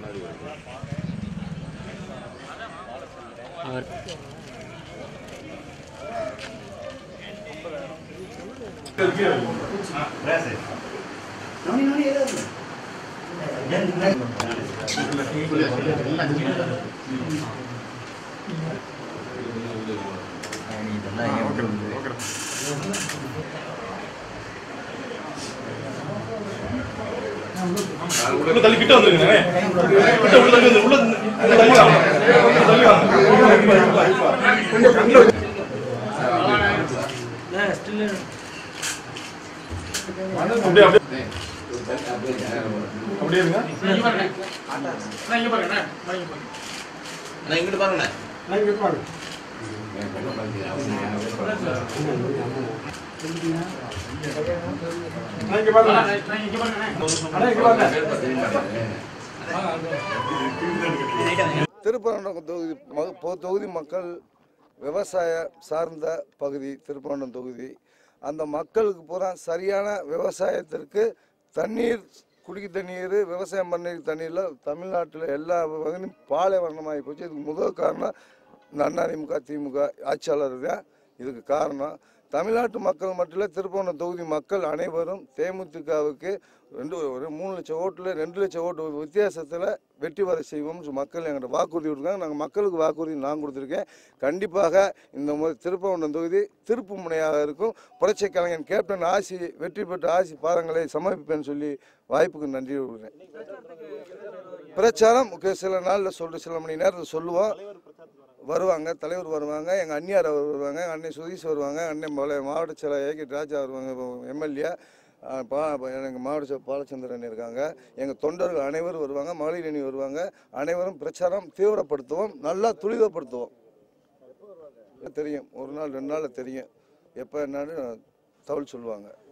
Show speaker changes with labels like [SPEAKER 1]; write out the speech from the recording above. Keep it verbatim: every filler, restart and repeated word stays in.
[SPEAKER 1] உள்ள தள்ளி கிட்ட வந்துருங்க கிட்ட உள்ள தள்ளி உள்ள தள்ளி வாங்க தள்ளி வாங்க ல ஸ்டில் அப்படியே அப்படியே அப்படியே இருங்க நான் இங்க பாருங்க நான் இங்க பாருங்க நான் இங்க பாருங்க நான் இங்க பாருங்க
[SPEAKER 2] திருப்பரங்குன்றம் தொகுதி தொகுதி மக்கள் விவசாய சார்ந்த பகுதி. திருப்பரங்குன்றம் தொகுதி அந்த மக்களுக்கு பூரா சரியான விவசாயத்திற்கு தண்ணீர், குடிக்க தண்ணீர், விவசாயம் பண்ண தண்ணீரில் தமிழ்நாட்டில் எல்லா வகையிலும் பாலைவனமாகி போச்சு. இதுக்கு முதல் காரணம் இந்த அதிமுக திமுக ஆட்சியாளர் தான். இதுக்கு காரணம் தமிழ்நாட்டு மக்கள் மட்டும் இல்லை, திருப்பரங்குன்றம் தொகுதி மக்கள் அனைவரும் தேமுதிகவுக்கு ரெண்டு ஒரு மூணு லட்சம் ஓட்டில் ரெண்டு லட்சம் ஓட்டு வித்தியாசத்தில் வெற்றி வர செய்வோம் மக்கள் எங்கிட்ட வாக்குறுதி கொடுத்தாங்க. நாங்கள் மக்களுக்கு வாக்குறுதி நான் கொடுத்துருக்கேன். கண்டிப்பாக இந்த முறை திருப்பரங்குன்றம் தொகுதி திருப்பு முனையாக இருக்கும். புரட்சி கலைஞன் கேப்டன் ஆசி வெற்றி பெற்ற ஆசி பாதங்களை சமர்ப்பிப்பேன்னு சொல்லி வாய்ப்புக்கு நன்றி கொடுக்குறேன். பிரச்சாரம் சில நாளில் சொல்ற சில மணி நேரத்தில் சொல்லுவோம். வருவாங்க, தலைவர் வருவாங்க, எங்கள் அண்ணியார் வருவாங்க, அன்னை சுதீஷ் வருவாங்க, அன்னை மாவட்ட செயலர் ஏ கே ராஜா வருவாங்க, எம்எல்ஏ பா எங்கள் மாவட்ட செயலர் பாலச்சந்திரன் இருக்காங்க, எங்கள் தொண்டர்கள் அனைவரும் வருவாங்க, மகளிர் அணி வருவாங்க. அனைவரும் பிரச்சாரம் தீவிரப்படுத்துவோம், நல்லா துரிதப்படுத்துவோம். தெரியும், ஒரு நாள் ரெண்டு நாளில் தெரியும் எப்போ என்னன்னு தகவல் சொல்லுவாங்க.